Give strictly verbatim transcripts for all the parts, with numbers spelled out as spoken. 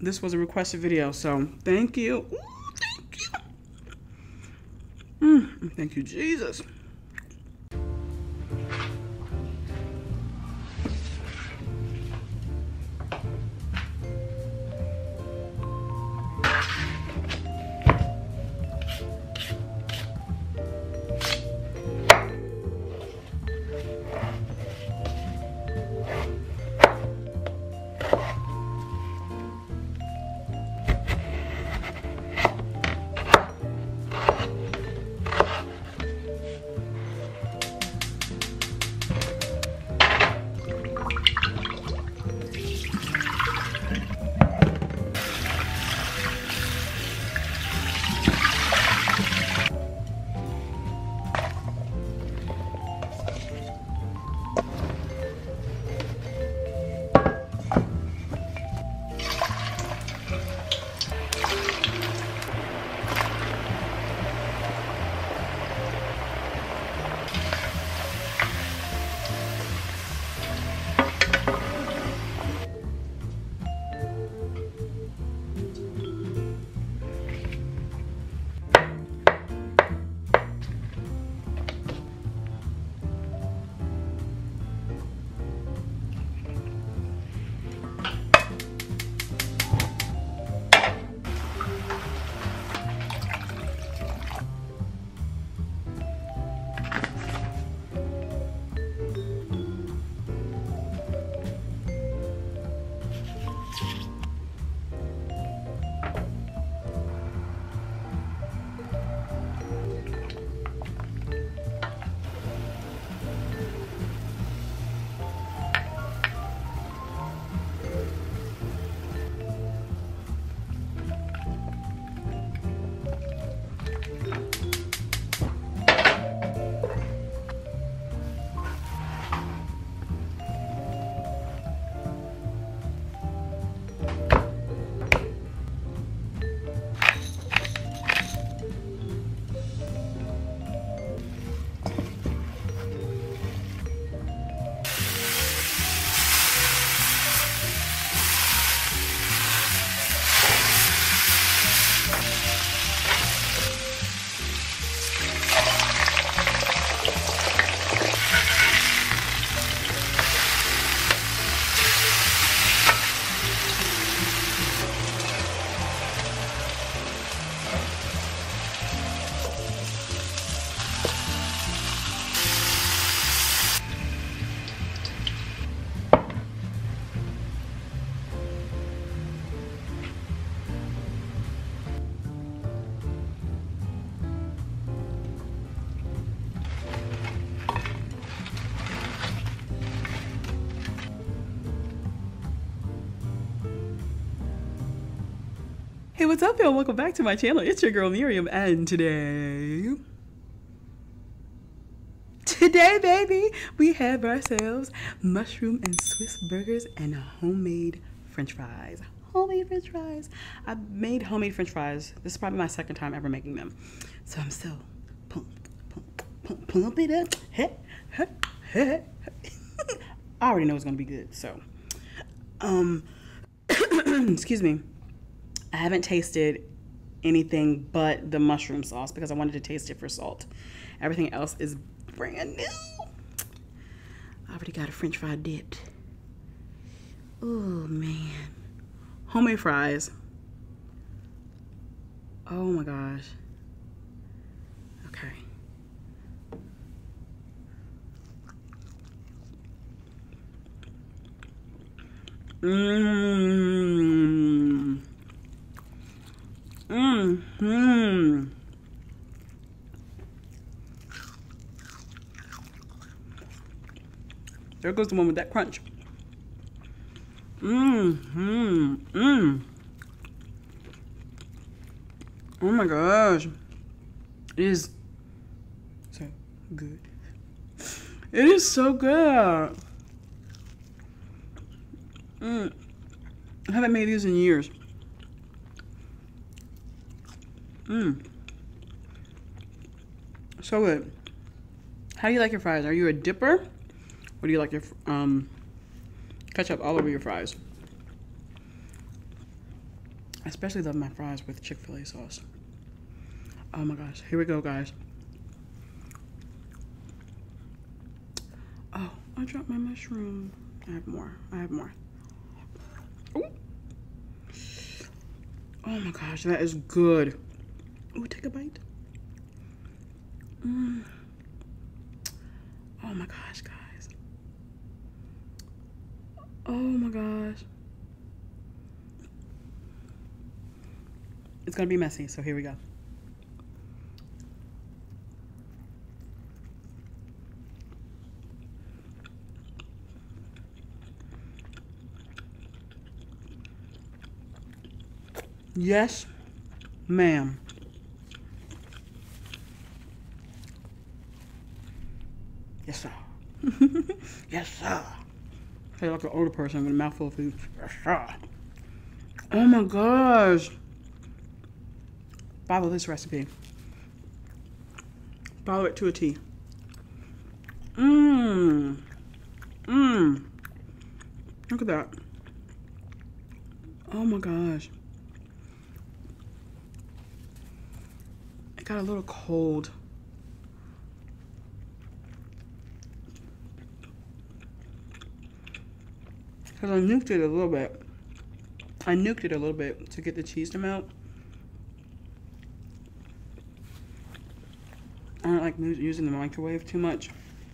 this was a requested video, so thank you. Ooh, thank you. Mm, thank you, Jesus. Hey, what's up, y'all? Welcome back to my channel. It's your girl Miriam, and today, today, baby, we have ourselves mushroom and Swiss burgers and homemade French fries. Homemade French fries. I've made homemade French fries. This is probably my second time ever making them, so I'm so pump, pump, pump, pump it up. Hey, hey, hey. I already know it's gonna be good. So, um, excuse me. I haven't tasted anything but the mushroom sauce because I wanted to taste it for salt. Everything else is brand new. I already got a French fry dipped. Oh man. Homemade fries. Oh my gosh. Okay. Mmm. Mmm. Mmm. There goes the one with that crunch. Mmm. Mmm. Mmm. Oh my gosh. It is so good. It is so good. Mmm. I haven't made these in years. Mmm. So good. How do you like your fries? Are you a dipper? Or do you like your um, ketchup all over your fries? I especially love my fries with Chick-fil-A sauce. Oh my gosh. Here we go, guys. Oh, I dropped my mushroom. I have more. I have more. Ooh. Oh my gosh, that is good. Ooh, take a bite. Mm. Oh my gosh, guys. Oh my gosh. It's gonna be messy, so here we go. Yes, ma'am. Yes, sir. Yes, sir. Hey, like an older person with a mouthful of food. Yes, sir. Oh my gosh. Follow this recipe. Follow it to a T. Mmm. Mmm. Look at that. Oh my gosh. It got a little cold. Because I nuked it a little bit. I nuked it a little bit to get the cheese to melt. I don't like using the microwave too much,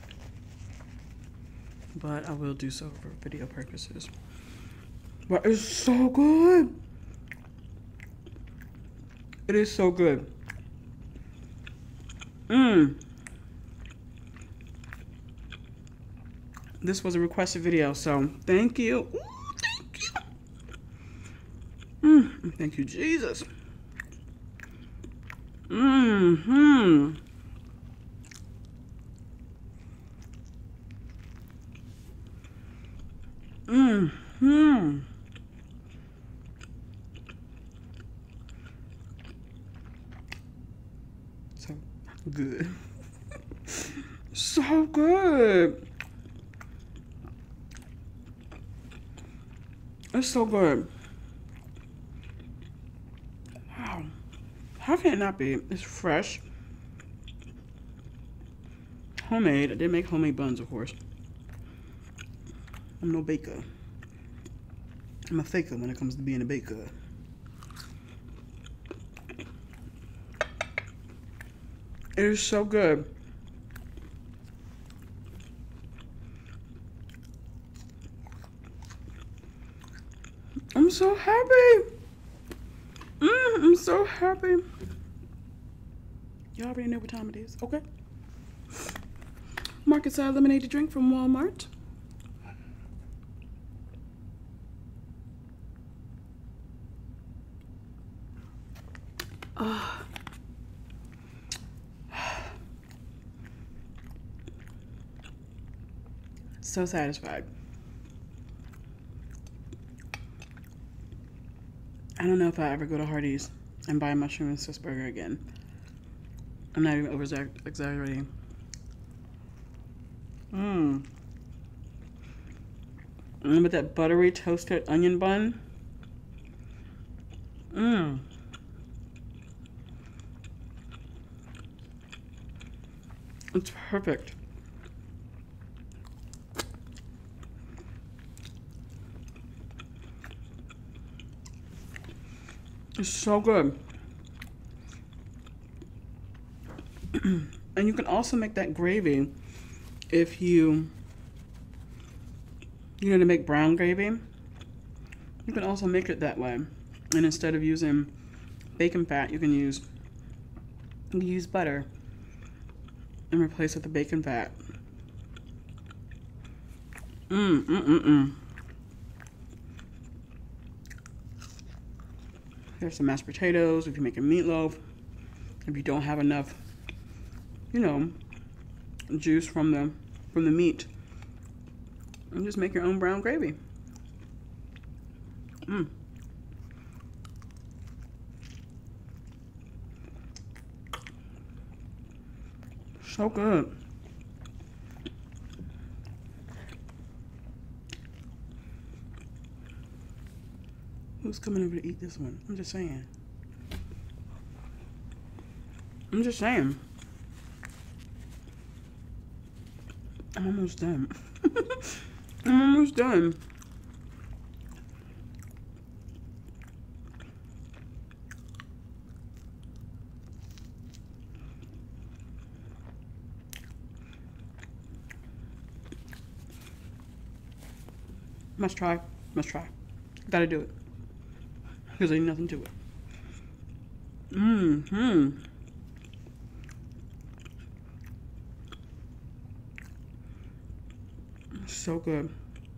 but I will do so for video purposes. But it's so good. It is so good. Mmm. This was a requested video, so thank you. Ooh, thank you. Mmm. Thank you, Jesus. Mmm-hmm. Mmm-hmm. So good. So good. It's so good. Wow. How can it not be? It's fresh. Homemade. I did make homemade buns, of course. I'm no baker. I'm a faker when it comes to being a baker. It is so good. I'm so happy. Mm, I'm so happy. Y'all already know what time it is, okay? Market side lemonade drink from Walmart. Oh. So satisfied. I don't know if I ever go to Hardee's and buy a mushroom and Swiss burger again. I'm not even over exaggerating. Mmm. And with that buttery toasted onion bun. Mmm. It's perfect. It's so good. And you can also make that gravy if you, you know, to make brown gravy. You can also make it that way. And instead of using bacon fat, you can use, you can use butter and replace it with the bacon fat. Mmm, mmm, mmm, mmm. Here's some mashed potatoes if you're making meatloaf. If you don't have enough, you know, juice from the from the meat, and just make your own brown gravy. Mmm. So good. Who's coming over to eat this one? I'm just saying. I'm just saying. I'm almost done. I'm almost done. Must try. Must try. Gotta do it. Because ain't nothing to it. Mmm-hmm. So good.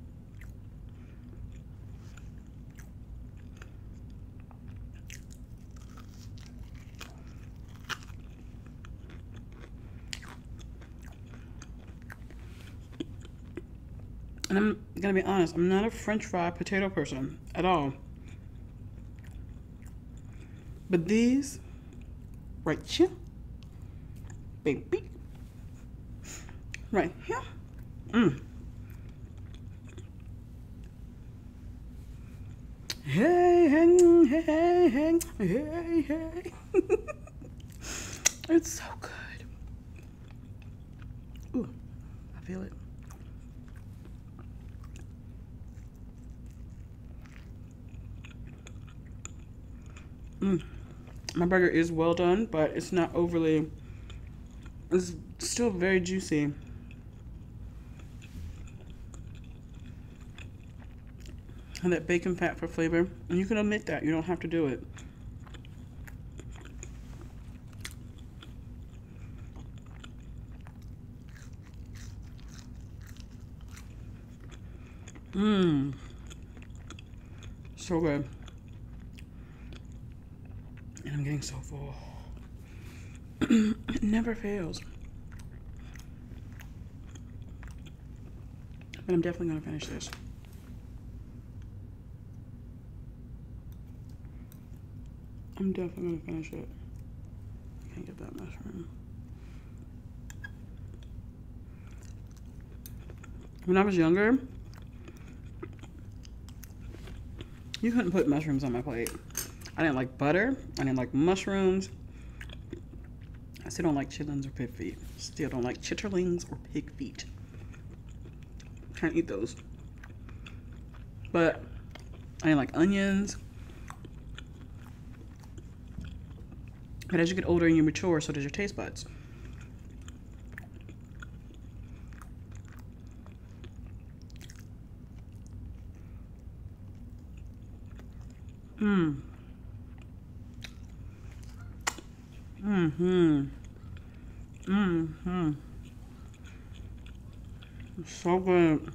And I'm gonna be honest, I'm not a French fry potato person at all. But these, right here, baby, right here, mmm. Hey, hey, hey, hey, hey, hey. It's so good. Ooh, I feel it. Mm. My burger is well done, but it's not overly, it's still very juicy. And that bacon fat for flavor. And you can omit that, you don't have to do it. Mmm. So good. And I'm getting so full. It never fails. But I'm definitely gonna finish this. I'm definitely gonna finish it. Can't get that mushroom. When I was younger, you couldn't put mushrooms on my plate. I didn't like butter. I didn't like mushrooms. I still don't like chitlins or pig feet. Still don't like chitterlings or pig feet. Can't eat those. But I didn't like onions. But as you get older and you mature, so does your taste buds. Mmm. Mm-hmm. Mm-hmm. So good.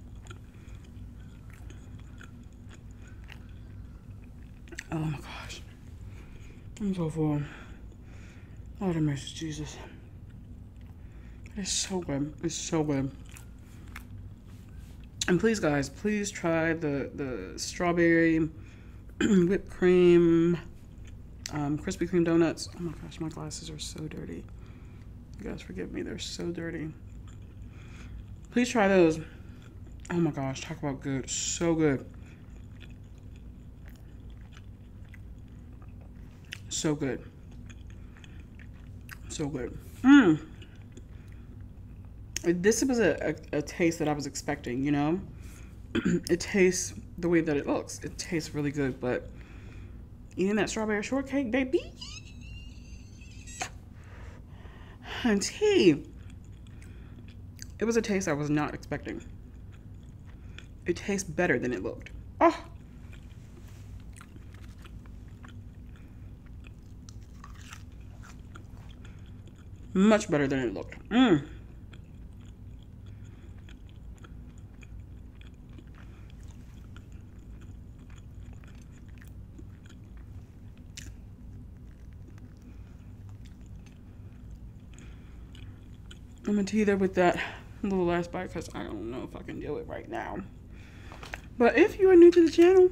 Oh my gosh. I'm so full. Lord have mercy, Jesus. It's so good. It's so good. And please, guys, please try the, the strawberry whipped cream um, Krispy Kreme donuts. Oh my gosh, my glasses are so dirty. You guys forgive me, they're so dirty. Please try those. Oh my gosh, talk about good. So good. So good. So good. Mmm. This was a, a, a taste that I was expecting, you know? It tastes the way that it looks. It tastes really good, but eating that strawberry shortcake, baby. And tea. It was a taste I was not expecting. It tastes better than it looked. Oh. Much better than it looked. Mmm. I'm gonna teether with that little last bite because I don't know if I can do it right now. But if you are new to the channel,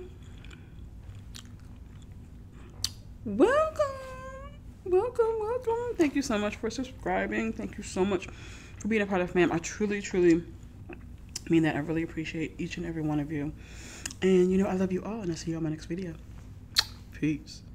welcome, welcome, welcome. Thank you so much for subscribing. Thank you so much for being a part of fam. I truly, truly mean that. I really appreciate each and every one of you. And you know, I love you all, and I'll see you on my next video. Peace.